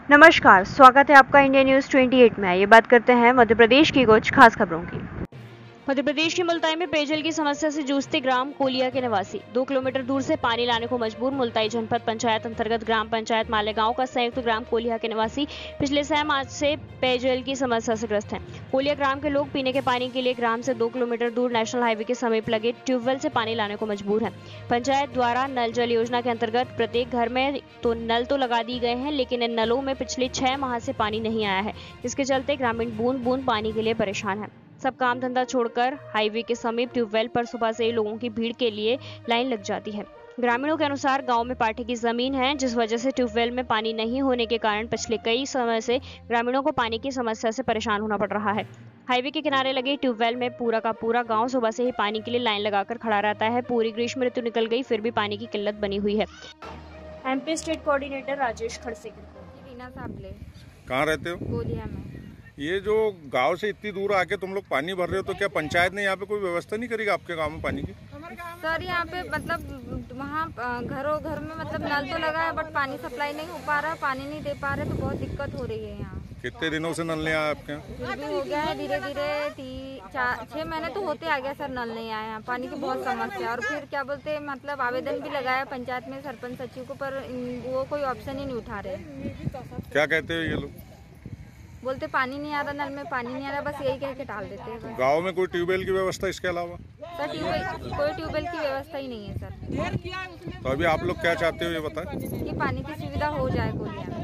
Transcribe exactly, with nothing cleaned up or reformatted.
नमस्कार, स्वागत है आपका इंडिया न्यूज अट्ठाईस में। ये बात करते हैं मध्य प्रदेश की कुछ खास खबरों की। मध्य प्रदेश के मुल्ताई में पेयजल की समस्या से जूझते ग्राम कोलिया के निवासी दो किलोमीटर दूर से पानी लाने को मजबूर। मुल्ताई जनपद पंचायत अंतर्गत ग्राम पंचायत मालेगांव का संयुक्त ग्राम कोलिया के निवासी पिछले छह माह से पेयजल की समस्या से ग्रस्त हैं। कोलिया ग्राम के लोग पीने के पानी के लिए ग्राम से दो किलोमीटर दूर नेशनल हाईवे के समीप लगे ट्यूबवेल से पानी लाने को मजबूर हैं। पंचायत द्वारा नल जल योजना के अंतर्गत प्रत्येक घर में तो नल तो लगा दिए गए हैं, लेकिन इन नलों में पिछले छह माह से पानी नहीं आया है। इसके चलते ग्रामीण बूंद बूंद पानी के लिए परेशान है। सब काम धंधा छोड़कर हाईवे के समीप ट्यूबवेल पर सुबह से ही लोगों की भीड़ के लिए लाइन लग जाती है। ग्रामीणों के अनुसार गांव में पाटे की जमीन है, जिस वजह से ट्यूबवेल में पानी नहीं होने के कारण पिछले कई समय से ग्रामीणों को पानी की समस्या से परेशान होना पड़ रहा है। हाईवे के किनारे लगे ट्यूबवेल में पूरा का पूरा गांव सुबह से ही पानी के लिए लाइन लगाकर खड़ा रहता है। पूरी ग्रीष्म ऋतु निकल गई, फिर भी पानी की किल्लत बनी हुई है। MP state coordinator Rajesh Khadsekar. कहाँ रहते हो? कोलिया में। ये जो गांव से इतनी दूर आके तुम लोग पानी भर रहे हो, तो क्या पंचायत ने यहाँ पे कोई व्यवस्था नहीं करेगी आपके गांव में पानी की? सर यहाँ पे मतलब वहाँ घरों घर में मतलब नल तो लगा है, बट पानी सप्लाई नहीं हो पा रहा है, पानी नहीं दे पा रहे, तो बहुत दिक्कत हो रही है यहाँ। कितने दिनों से नल नहीं आया आपके यहाँ? फिर भी हो गया है धीरे धीरे तीन चार छः महीने तो होते आ गया सर, नल नहीं आया यहाँ। पानी की बहुत समस्या। और फिर क्या बोलते मतलब आवेदन भी लगाया पंचायत में सरपंच सचिव को, पर वो कोई ऑप्शन ही नहीं उठा रहे। क्या कहते हो ये लोग? बोलते पानी नहीं आ रहा, नल में पानी नहीं आ रहा, बस यही कह के टाल देते हैं। गांव में कोई ट्यूबवेल की व्यवस्था इसके अलावा? सर ट्यूबवेल कोई ट्यूबवेल की व्यवस्था ही नहीं है सर। तो अभी आप लोग क्या चाहते हो ये बताएं? कि पानी की सुविधा हो जाए कोलिया में।